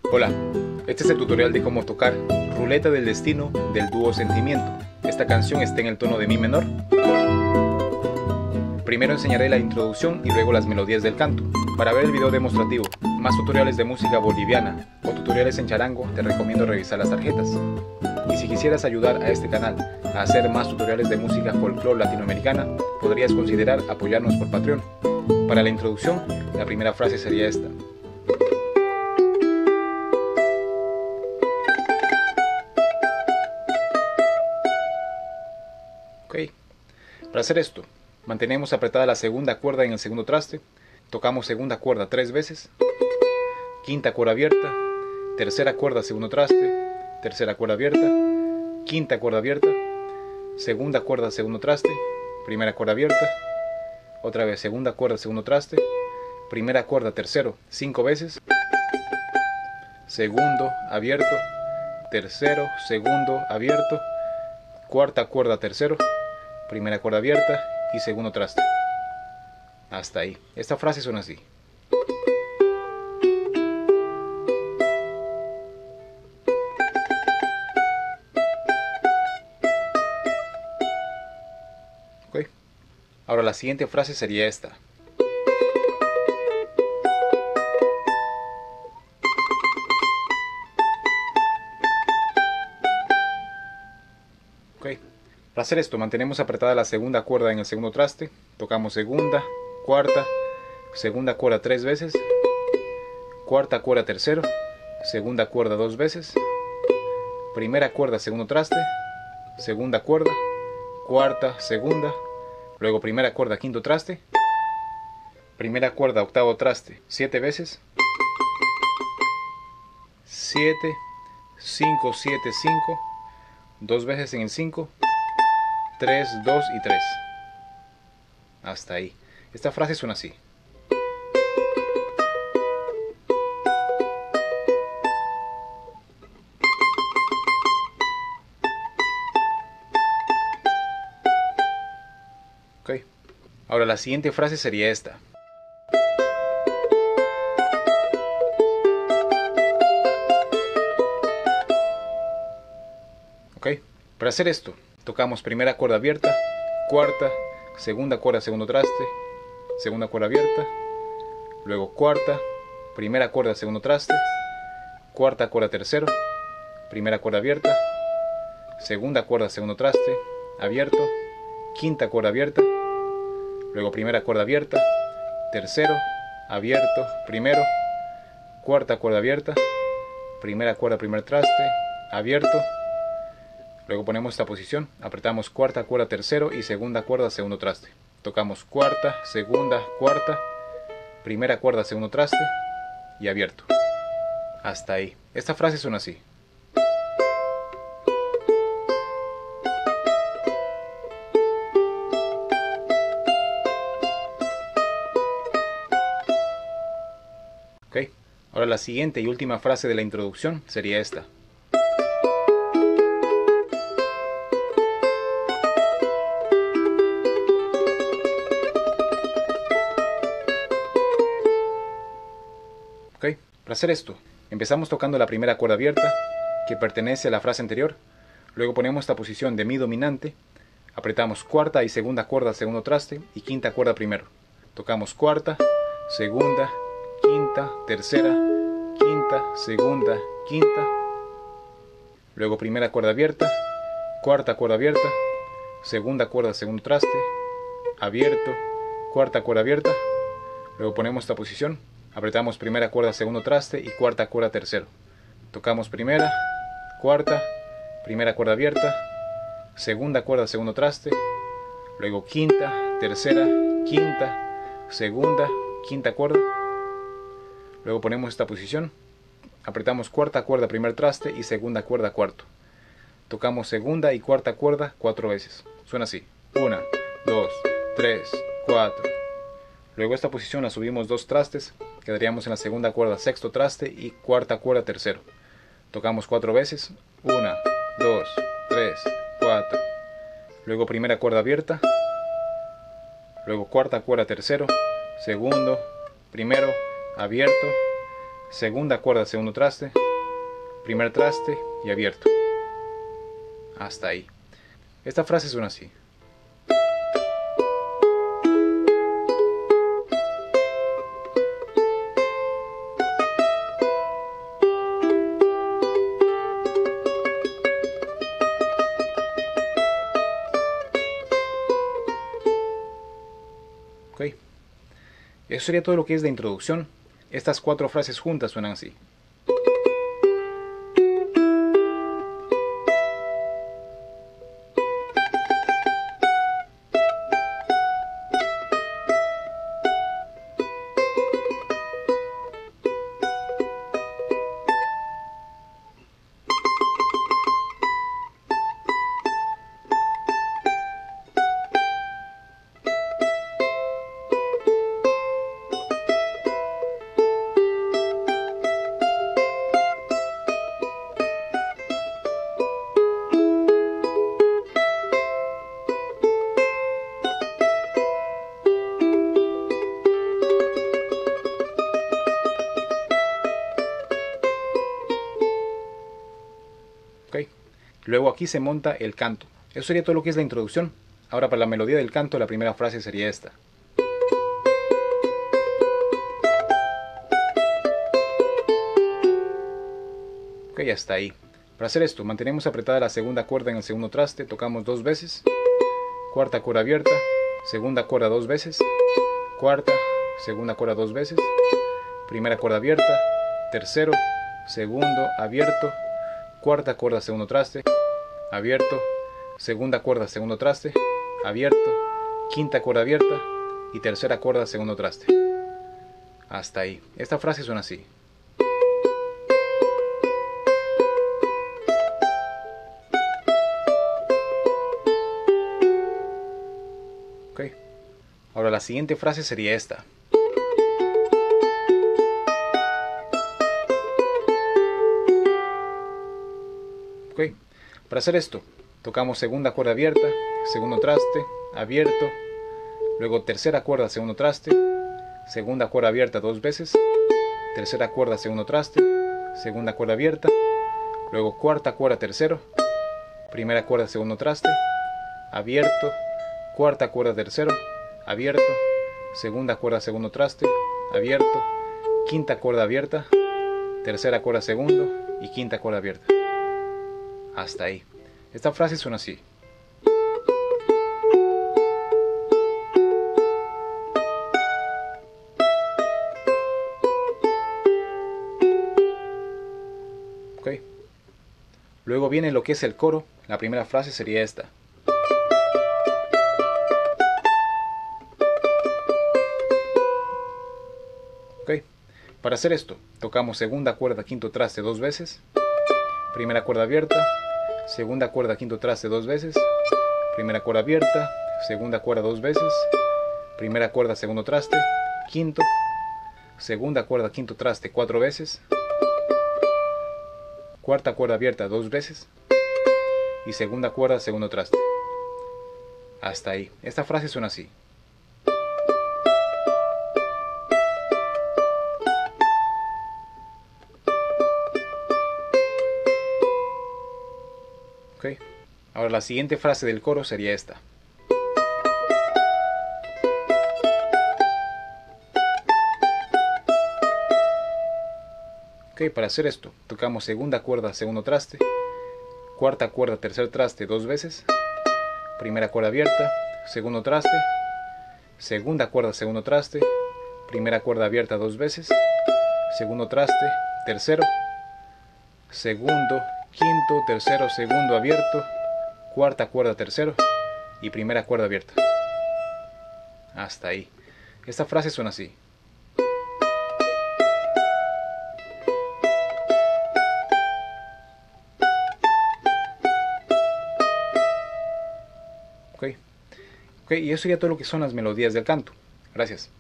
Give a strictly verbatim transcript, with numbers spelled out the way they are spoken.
Hola, este es el tutorial de cómo tocar Ruleta del Destino del dúo Sentimiento. Esta canción está en el tono de mi menor. Primero enseñaré la introducción y luego las melodías del canto. Para ver el video demostrativo, más tutoriales de música boliviana o tutoriales en charango, te recomiendo revisar las tarjetas. Y si quisieras ayudar a este canal a hacer más tutoriales de música folclore latinoamericana, podrías considerar apoyarnos por Patreon. Para la introducción, la primera frase sería esta. Ok, para hacer esto, mantenemos apretada la segunda cuerda en el segundo traste, tocamos segunda cuerda tres veces, quinta cuerda abierta, tercera cuerda segundo traste, tercera cuerda abierta, quinta cuerda abierta, segunda cuerda segundo traste, primera cuerda abierta, otra vez segunda cuerda segundo traste, primera cuerda tercero cinco veces, segundo abierto, tercero, segundo abierto, cuarta cuerda tercero, primera cuerda abierta y segundo traste. Hasta ahí. Esta frase suena así. Ok. Ahora la siguiente frase sería esta. Ok. Para hacer esto mantenemos apretada la segunda cuerda en el segundo traste, tocamos segunda, cuarta, segunda cuerda tres veces, cuarta cuerda tercero, segunda cuerda dos veces, primera cuerda segundo traste, segunda cuerda, cuarta, segunda, luego primera cuerda quinto traste, primera cuerda octavo traste siete veces, siete, cinco, siete, cinco, dos veces en el cinco, tres, dos y tres. Hasta ahí. Esta frase suena así. Ok. Ahora la siguiente frase sería esta. Ok. Para hacer esto, tocamos primera cuerda abierta, cuarta, segunda cuerda segundo traste, segunda cuerda abierta, luego cuarta, primera cuerda segundo traste, cuarta cuerda tercero, primera cuerda abierta, segunda cuerda segundo traste, abierto, quinta cuerda abierta, luego primera cuerda abierta, tercero, abierto, primero, cuarta cuerda abierta, primera cuerda primer traste, abierto. Luego ponemos esta posición, apretamos cuarta cuerda tercero y segunda cuerda segundo traste. Tocamos cuarta, segunda, cuarta, primera cuerda segundo traste y abierto. Hasta ahí. Esta frase suena así. Ok. Ahora la siguiente y última frase de la introducción sería esta. Ok, para hacer esto, empezamos tocando la primera cuerda abierta, que pertenece a la frase anterior, luego ponemos esta posición de mi dominante, apretamos cuarta y segunda cuerda segundo traste y quinta cuerda primero, tocamos cuarta, segunda, quinta, tercera, quinta, segunda, quinta, luego primera cuerda abierta, cuarta cuerda abierta, segunda cuerda segundo traste, abierto, cuarta cuerda abierta, luego ponemos esta posición, apretamos primera cuerda segundo traste y cuarta cuerda tercero. Tocamos primera, cuarta, primera cuerda abierta, segunda cuerda segundo traste, luego quinta, tercera, quinta, segunda, quinta cuerda. Luego ponemos esta posición, apretamos cuarta cuerda primer traste y segunda cuerda cuarto. Tocamos segunda y cuarta cuerda cuatro veces. Suena así. Una, dos, tres, cuatro. Luego esta posición la subimos dos trastes, quedaríamos en la segunda cuerda sexto traste y cuarta cuerda tercero. Tocamos cuatro veces, una, dos, tres, cuatro. Luego primera cuerda abierta, luego cuarta cuerda tercero, segundo, primero, abierto, segunda cuerda, segundo traste, primer traste y abierto. Hasta ahí. Esta frase suena así. Ok. Eso sería todo lo que es de introducción. Estas cuatro frases juntas suenan así. Okay. Luego aquí se monta el canto. Eso sería todo lo que es la introducción. Ahora para la melodía del canto, la primera frase sería esta. Ok, hasta ahí. Para hacer esto, mantenemos apretada la segunda cuerda en el segundo traste, tocamos dos veces, cuarta cuerda abierta, segunda cuerda dos veces, cuarta, segunda cuerda dos veces, primera cuerda abierta, tercero, segundo, abierto, cuarta cuerda, segundo traste, abierto, segunda cuerda, segundo traste, abierto, quinta cuerda abierta y tercera cuerda, segundo traste. Hasta ahí. Esta frase suena así. Ok. Ahora la siguiente frase sería esta. Ok. Para hacer esto, tocamos segunda cuerda abierta, segundo traste, abierto, luego tercera cuerda, segundo traste, segunda cuerda abierta dos veces, tercera cuerda, segundo traste, segunda cuerda abierta, luego cuarta cuerda, tercero, primera cuerda, segundo traste, abierto, cuarta cuerda, tercero, abierto, segunda cuerda, segundo traste, abierto, quinta cuerda abierta, tercera cuerda, segundo y quinta cuerda abierta. Hasta ahí. Esta frase suena así. Ok. Luego viene lo que es el coro. La primera frase sería esta. Ok. Para hacer esto, tocamos segunda cuerda, quinto traste dos veces, primera cuerda abierta, segunda cuerda, quinto traste dos veces, primera cuerda abierta, segunda cuerda dos veces, primera cuerda, segundo traste, quinto, segunda cuerda, quinto traste cuatro veces, cuarta cuerda abierta dos veces y segunda cuerda, segundo traste. Hasta ahí. Esta frase suena así. Ok. Ahora la siguiente frase del coro sería esta. Ok, para hacer esto, tocamos segunda cuerda, segundo traste, cuarta cuerda, tercer traste dos veces, primera cuerda abierta, segundo traste, segunda cuerda, segundo traste, primera cuerda abierta dos veces, segundo traste, tercero, segundo, quinto, tercero, segundo abierto, cuarta cuerda, tercero y primera cuerda abierta. Hasta ahí. Esta frase suena así. Ok. Ok, y eso sería todo lo que son las melodías del canto. Gracias.